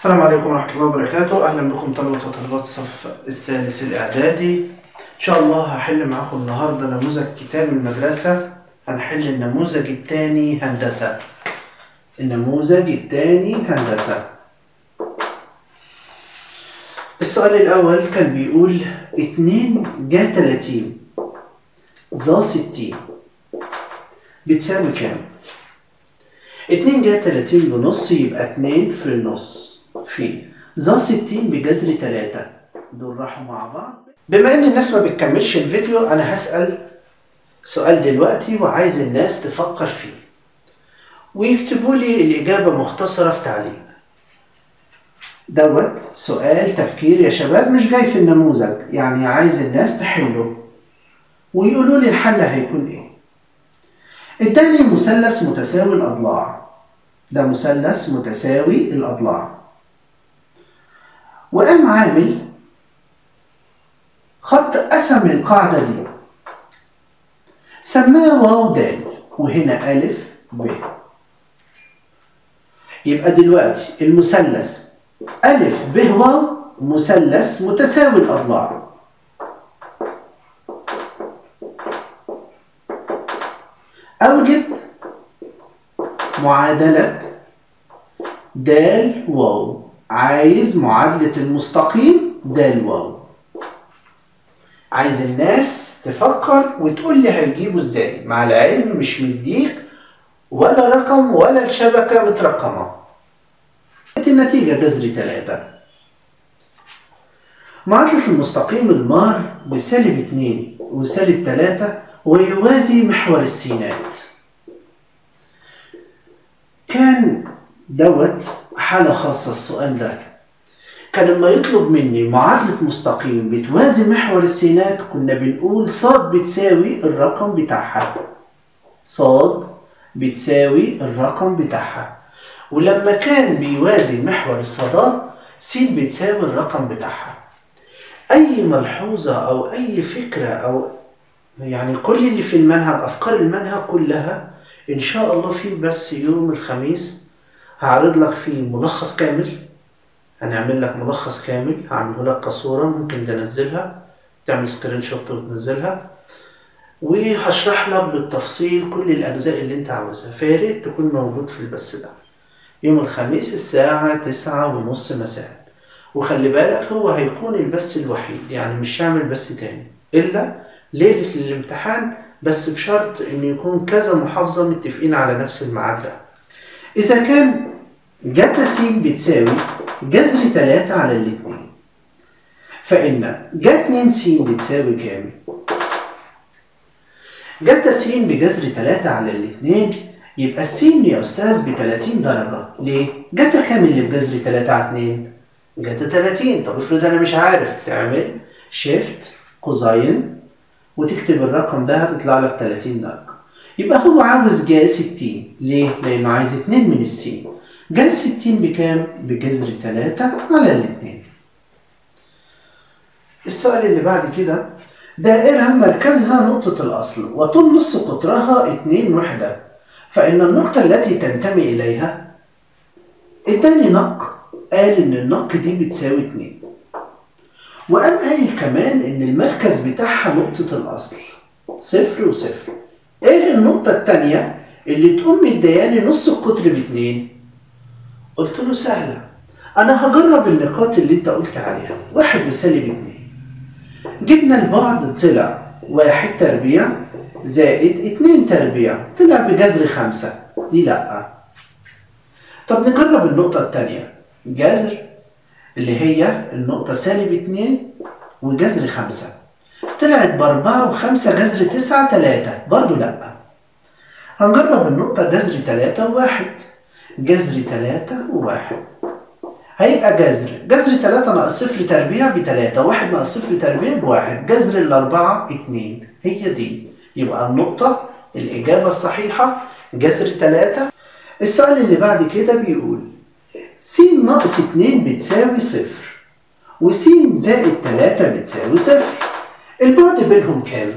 السلام عليكم ورحمة الله وبركاته. أهلا بكم طلبة وطالبات الصف الثالث الإعدادي. إن شاء الله هحل معاكم النهاردة نموذج كتاب المدرسة. هنحل النموذج الثاني هندسة. النموذج الثاني هندسة. السؤال الأول كان بيقول 2 جا 30 ظا 60 بتساوي كام؟ 2 جا 30 بنص يبقى 2 في النص في ظا 60 بجذر 3. دول راحوا مع بعض. بما ان الناس ما بتكملش الفيديو انا هسأل سؤال دلوقتي وعايز الناس تفكر فيه ويكتبوا لي الإجابة مختصرة في تعليق. دوت سؤال تفكير يا شباب، مش جاي في النموذج، يعني عايز الناس تحله ويقولوا لي الحل هيكون ايه. اداني مثلث متساوي الأضلاع، ده مثلث متساوي الأضلاع، وقام عامل خط قسم القاعدة دي سماه واو د وهنا ألف ب. يبقى دلوقتي المثلث ألف ب واو مثلث متساوي الأضلاع. أوجد معادلة د واو. عايز معادلة المستقيم د واو. عايز الناس تفكر وتقول لي هيجيبوا ازاي، مع العلم مش مديك ولا رقم ولا الشبكة مترقمة. النتيجة جذر 3. معادلة المستقيم المار بسالب 2 وسالب 3 ويوازي محور السينات. كان دوت حالة خاصة. السؤال ده كان لما يطلب مني معادلة مستقيم بتوازي محور السينات كنا بنقول ص بتساوي الرقم بتاعها. ص بتساوي الرقم بتاعها. ولما كان بيوازي محور الصادات س بتساوي الرقم بتاعها. أي ملحوظة أو أي فكرة أو يعني كل اللي في المنهج، أفكار المنهج كلها إن شاء الله فيه، بس يوم الخميس هعرض لك فيه ملخص كامل. هنعمل لك ملخص كامل، هعمله لك كصورة ممكن تنزلها، تعمل سكرين شوت وتنزلها، وهشرح لك بالتفصيل كل الأجزاء اللي أنت عاوزها. فياريت تكون موجود في البث ده يوم الخميس الساعة 9:30 مساء. وخلي بالك هو هيكون البث الوحيد، يعني مش هعمل بث تاني إلا ليلة الامتحان، بس بشرط إن يكون كذا محافظة متفقين على نفس الميعاد ده. إذا كان جتا س بتساوي جذر 3 على الاتنين، فإن جا 2 س بتساوي كام؟ جتا س بجذر 3 على الاتنين يبقى الس يا أستاذ ب30 درجة. ليه؟ جتا كام اللي بجذر 3 على 2؟ جتا 30. طب افرض أنا مش عارف، تعمل شيفت كوزاين وتكتب الرقم ده هتطلع لك 30 درجة. يبقى هو عاوز جا 60. ليه؟ لأنه عايز 2 من السين. جا 60 بكام؟ بجذر 3 على الاتنين. السؤال اللي بعد كده، دائرة مركزها نقطة الأصل وطول نص قطرها 2 وحدة، فإن النقطة التي تنتمي إليها اداني نق، قال إن النق دي بتساوي 2، وقام قايل كمان إن المركز بتاعها نقطة الأصل 0 و0. إيه النقطة التانية اللي تقوم مدياني نص القطر ب2؟ قلت له سهلة، أنا هجرب النقاط اللي أنت قلت عليها. 1 وسالب 2. جبنا البعد طلع 1 تربيع زائد 2 تربيع، طلع بجذر 5. دي لأ. طب نجرب النقطة التانية، جذر اللي هي النقطة سالب 2 وجذر 5، طلعت ب4 و5 جذر 9 3، برضو لأ. هنجرب النقطة جذر 3 و1، جذر 3 و1 هيبقى جذر 3 ناقص 0 تربيع ب3، 1 ناقص 0 تربيع ب1، جذر الأربعة 2. هي دي. يبقى النقطة الإجابة الصحيحة جذر 3. السؤال اللي بعد كده بيقول س ناقص 2 بتساوي 0 وس زائد 3 بتساوي 0. البعد بينهم كام؟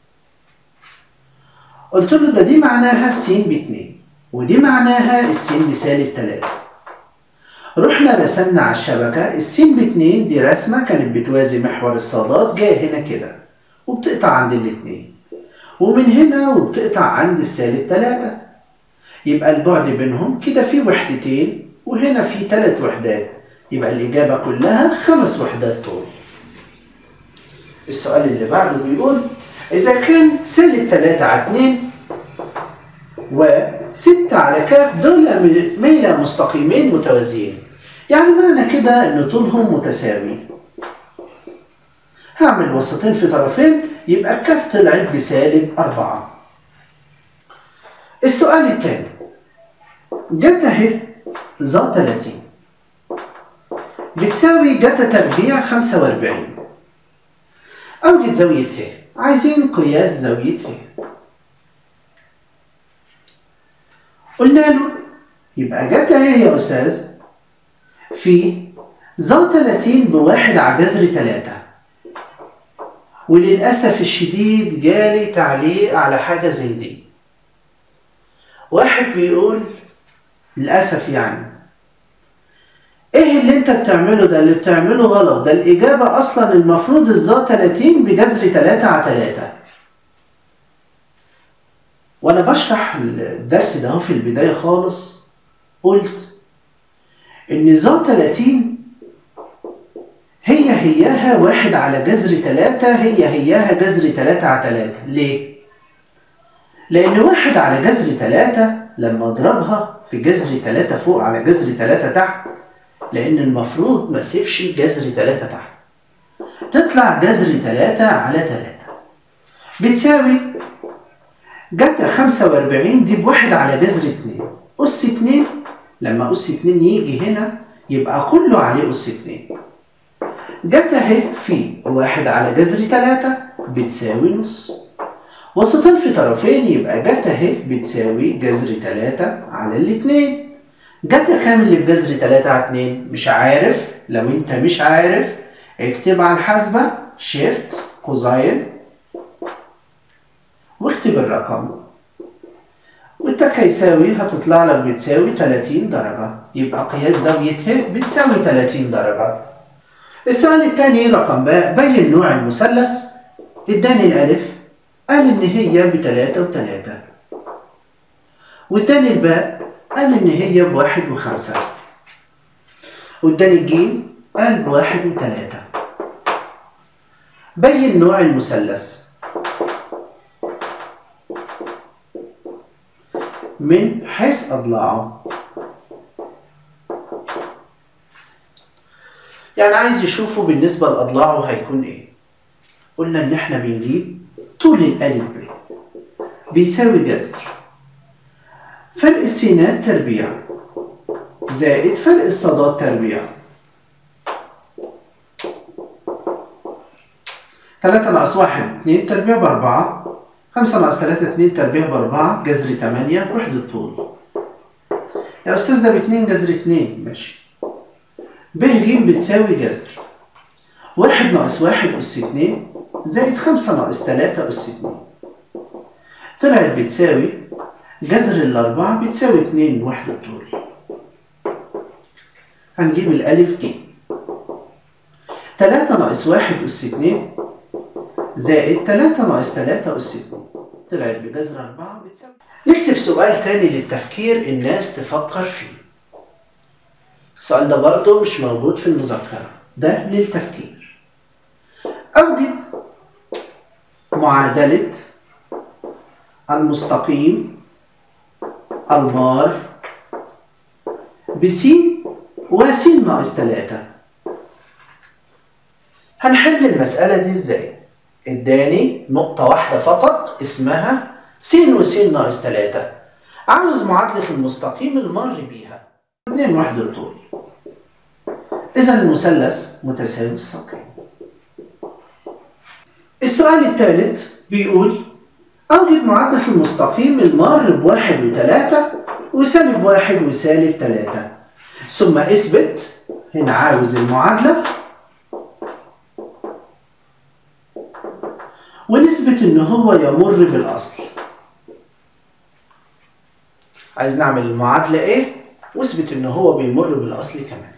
قلت له ده دي معناها س ب2 ودي معناها الس بسالب 3. رحنا رسمنا على الشبكة السين ب2 دي رسمة كانت بتوازي محور الصادات جاية هنا كده وبتقطع عند الاتنين، ومن هنا وبتقطع عند -3. يبقى البعد بينهم كده في وحدتين وهنا في 3 وحدات، يبقى الإجابة كلها 5 وحدات طول. السؤال اللي بعده بيقول إذا كان -3 على 2 و6 على ك دول ميل مستقيمين متوازيين، يعني معنى كده إن طولهم متساوي. هعمل وسطين في طرفين يبقى الكف طلعت ب-4. السؤال الثاني جتا اهي ظا 30 بتساوي جتا تربيع 45. أوجد زاوية ه، عايزين قياس زاوية ه. قلنا له يبقى جتا ه يا أستاذ في ظا 30 ب1 على جذر 3. وللأسف الشديد جالي تعليق على حاجة زي دي. واحد بيقول للأسف يعني ايه اللي انت بتعمله ده؟ اللي بتعمله غلط، ده الإجابة أصلا المفروض الظا 30 بجذر 3 على 3. وأنا بشرح الدرس ده في البداية خالص قلت إن ظا 30 هياها 1 على جذر 3 هياها جذر 3 على 3. ليه؟ لأن 1 على جذر 3 لما أضربها في جذر 3 فوق على جذر 3 تحت، لأن المفروض ما اسيبش جذر 3 تحت، تطلع جذر 3 على 3 بتساوي جتا 45 دي ب1 على جذر 2 أس 2. لما أس 2 يجي هنا يبقى كله عليه أس 2. جتا ه في 1 على جذر 3 بتساوي نص. وسطين في طرفين يبقى جتا ه بتساوي جذر 3 على 2. جتا كام اللي بجذر 3 على 2؟ مش عارف. لو انت مش عارف اكتب على الحاسبة شيفت كوزاين واكتب الرقم، والتك هيساوي هتطلع لك بتساوي 30 درجة. يبقى قياس زاوية ه بتساوي 30 درجة. السؤال الثاني رقم ب، بين نوع المثلث. اداني الألف قال إن هي ب3 و3، واداني الباء قال إن هي ب1 و5، واداني الجيم قال ب1 و3. بين نوع المثلث من حيث أضلاعه. يعني عايز يشوفه بالنسبة لأضلاعه هيكون إيه؟ قلنا إن إحنا بنجيب طول الألف ب بيساوي جذر فرق السينات تربيع زائد فرق الصادات تربيع. 3 ناقص 1 2 تربيع ب4. 5 ناقص 3 2 تربيع ب4 جذر 8 وحدة طول. يا أستاذ ده ب2 جذر 2 ماشي. ب ج بتساوي جذر 1 ناقص 1 أس 2 زائد 5 ناقص 3 أس 2. طلعت بتساوي جذر الأربعة بتساوي 2 وحدة طول. هنجيب الألف ج. 3 ناقص 1 أس 2 زائد 3 ناقص 3 أس 2 طلعت بجذر 4 بتساوي. نكتب سؤال تاني للتفكير الناس تفكر فيه. السؤال ده برضه مش موجود في المذكرة، ده للتفكير. أوجد معادلة المستقيم المار بس وس ناقص 3. هنحل المسألة دي ازاي؟ اداني نقطة واحدة فقط اسمها س وس ناقص 3. عاوز معادلة المستقيم المار بيها 2 وحدة طول. إذا المثلث متساوي الساقين. السؤال الثالث بيقول أوجد معادلة المستقيم المار ب1 و3 وسالب 1 وسالب 3 ثم اثبت. هنا عاوز المعادلة ونثبت إن هو يمر بالأصل. عايز نعمل المعادلة إيه؟ واثبت إن هو بيمر بالأصل كمان.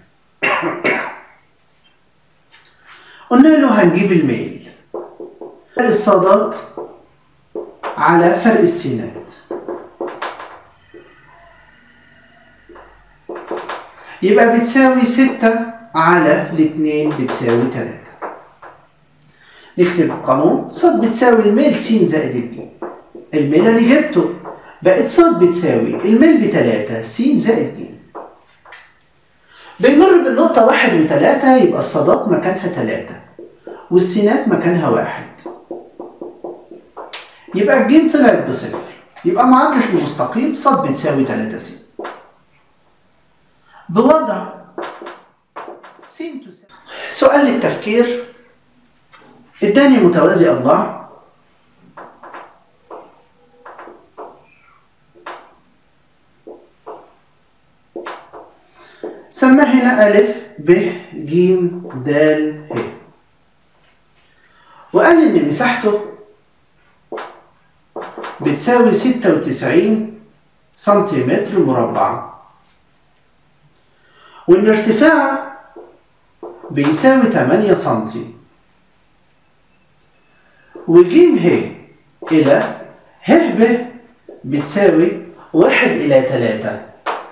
قلنا له هنجيب الميل، فرق الصادات على فرق السينات، يبقى بتساوي 6 على 2 بتساوي 3. نكتب القانون، ص بتساوي الميل س زائد الج. الميل أنا جبته، بقت ص بتساوي الميل ب3 س زائد ج. بيمر بالنقطة 1 و3، يبقى الصادات مكانها 3 والسينات مكانها 1، يبقى الج طلعت ب0. يبقى معادلة المستقيم ص بتساوي 3 س. بوضع س تساوي، سؤال للتفكير، اداني متوازي أضلاع سماه هنا أ ب ج د ه، وقال إن مساحته بتساوي 96 سنتيمتر مربع، وإن ارتفاع بيساوي 8 سنتي، وج ه إلى ه ب بتساوي 1 إلى 3.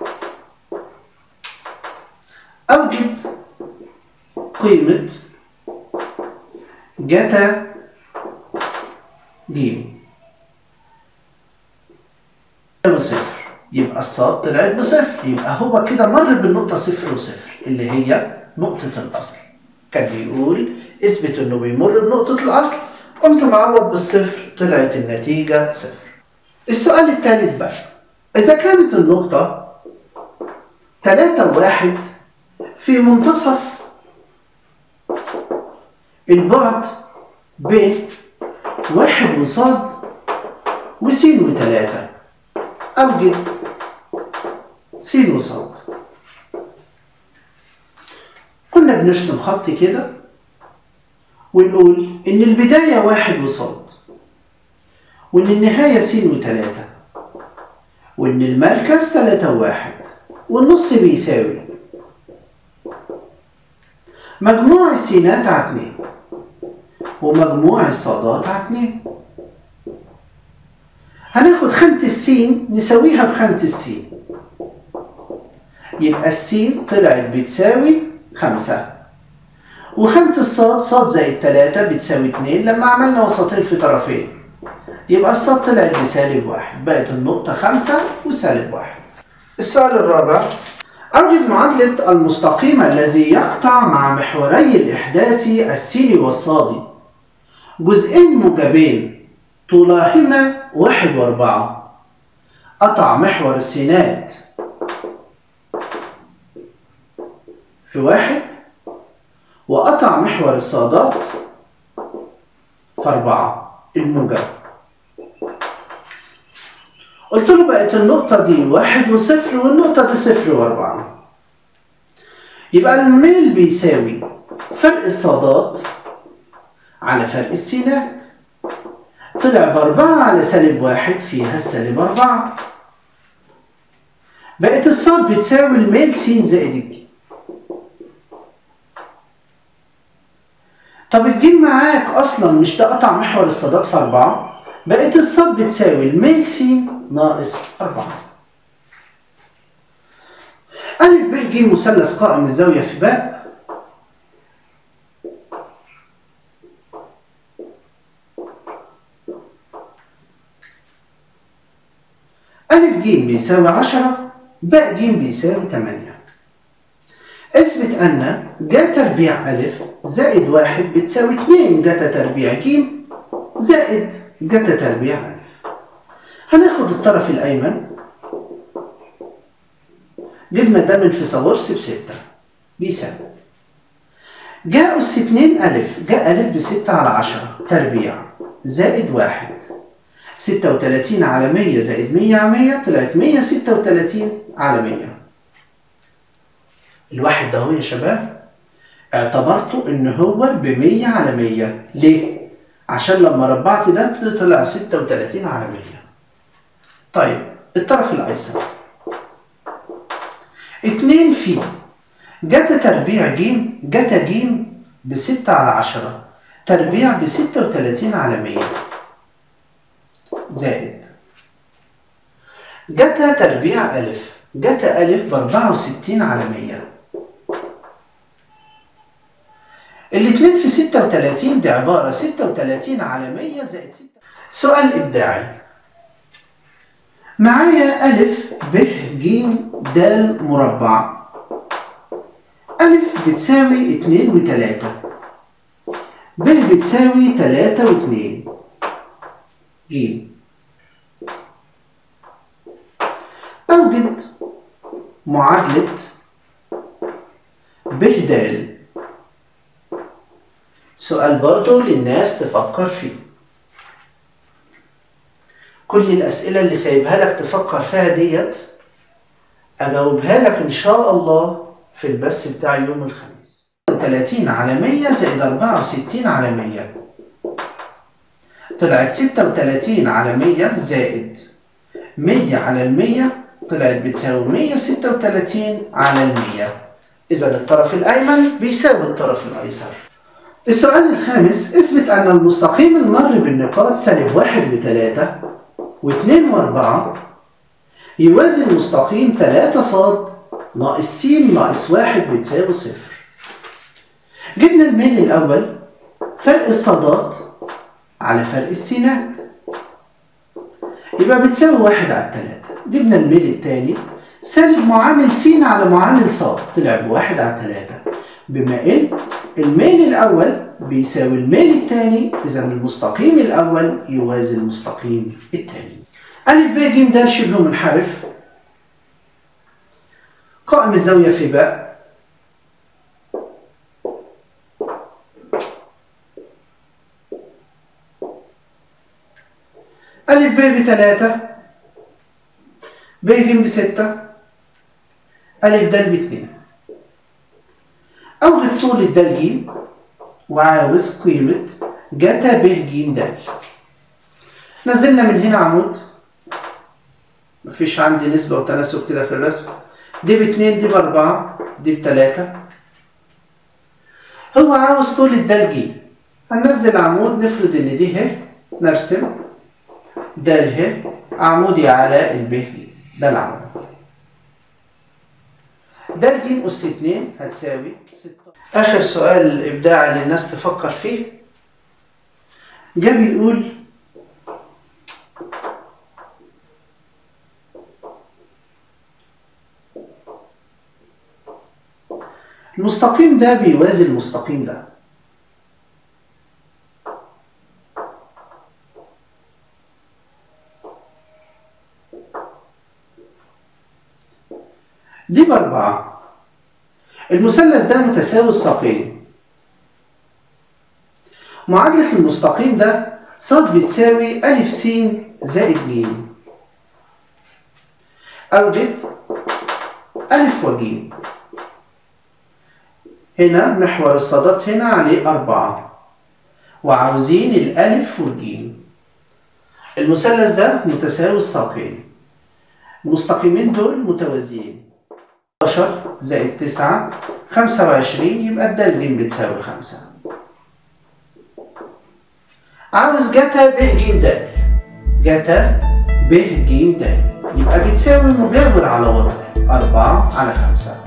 أوجد قيمة جتا ج بصفر، يبقى الصاد طلعت بصفر، يبقى هو كده مر بالنقطة 0 و0 اللي هي نقطة الأصل. كان بيقول اثبت إنه بيمر بنقطة الأصل، قمت معوض بالصفر طلعت النتيجة 0. السؤال الثالث بقى، إذا كانت النقطة 3 و1 في منتصف البعد بين 1 وصاد وس و3، أوجد س وصاد. كنا بنرسم خط كده ونقول إن البداية 1 وصاد، وإن النهاية س و3، وإن المركز 3 و1، والنص بيساوي مجموع السينات على 2 ومجموع الصادات على 2. هناخد خانة السين نساويها بخانة السين، يبقى السين طلعت بتساوي 5، وخانة الصاد صاد زائد 3 بتساوي 2 لما عملنا وسطين في طرفين، يبقى الصاد طلعت ب1، بقت النقطة 5 و1. السؤال الرابع، أوجد معادلة المستقيم الذي يقطع مع محوري الإحداثي السيني والصادي جزئين موجبين طولاهما 1 و4. قطع محور السينات في 1 وقطع محور الصادات في 4 الموجب. قلت له بقت النقطة دي 1 و0 والنقطة دي 0 و4، يبقى الميل بيساوي فرق الصادات على فرق السينات، طلع ب4 على -1 فيها -4، بقت الصاد بتساوي الميل س زائد الج. طب الجيم معاك أصلا مش ده قطع محور الصادات في 4، بقت الصاد بتساوي الميل س ناقص 4. أ ب ج مثلث قائم الزاوية في باء، أ ج بيساوي 10، باء ج بيساوي 8. اثبت أن ج تربيع أ زائد 1 بتساوي 2 ج تربيع ج زائد ج تربيع أ. هناخد الطرف الأيمن، جبنا ده من فيثاغورس ب6 بيساوي ج أس 2 أ، ج أ ب6 على 10 تربيع زائد 1، 36 على 100 زائد 100 على 100 طلعت 136 على 100. الواحد ده هو يا شباب اعتبرته ان هو ب100 على 100. ليه؟ عشان لما ربعت ده طلع 36 على 100. طيب الطرف الايسر 2 في جتا تربيع ج جتا ج ب6 على 10 تربيع ب36 على 100 زائد جتا تربيع أ جتا أ ب64 على 100. الاتنين في 36 دي عبارة 36 على 100 زائد 6. سؤال إبداعي. معايا أ ب ج د مربع. أ بتساوي 2 و3 ب بتساوي 3 و2 ج. أوجد معادلة ب د. سؤال برضو للناس تفكر فيه. كل الأسئلة اللي سايبها لك تفكر فيها ديت أجاوبها لك إن شاء الله في البث بتاع يوم الخميس. 30 على 100 زائد 64 على 100 طلعت 36 على 100 زائد 100 على 100 طلعت بتساوي 136 على 100. إذا الطرف الأيمن بيساوي الطرف الأيسر. السؤال الخامس. اثبت أن المستقيم المر بالنقاط -1 و3 و2 و4 يوازي المستقيم 3 ص ناقص س ناقص 1 بتساوي 0. جبنا الميل الأول فرق الصادات على فرق السينات يبقى بتساوي 1 على 3. جبنا الميل الثاني سالب معامل س على معامل ص طلع ب1 على 3. بما إن الميل الأول بيساوي الميل الثاني إذا المستقيم الأول يوازي المستقيم الثاني. أ ب ج د شبه منحرف. قائم الزاوية في باء أ ب ب3 ب ج ب6 أ د ب2. أوجد طول الد ج وعاوز قيمة جتا ب ج د. نزلنا من هنا عمود مفيش عندي نسبة وتناسب كده في الرسم. دي ب2 دي ب4 دي ب3. هو عاوز طول الد ج. هننزل عمود نفرض ان دي ه نرسم د ه عمودي على الب ج. ده العمود. د ج أس 2 هتساوي 6. آخر سؤال إبداعي للناس تفكر فيه. جه بيقول المستقيم ده بيوازي المستقيم ده. دي ب4. المثلث ده متساوي الساقين. معادلة المستقيم ده ص بتساوي أ س زائد ج. أوجد أ وج. هنا محور الصادات هنا عليه 4 وعاوزين الألف والجيم. المثلث ده متساوي الساقين. المستقيمين دول متوازيين. 11 زائد 9 25 يبقى الد ج بتساوي 5. عاوز جتا ب ج د. جتا ب ج د يبقى بتساوي مجاور على وتر 4 على 5.